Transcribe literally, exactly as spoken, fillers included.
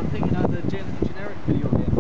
I'm thinking of the gen generic video game.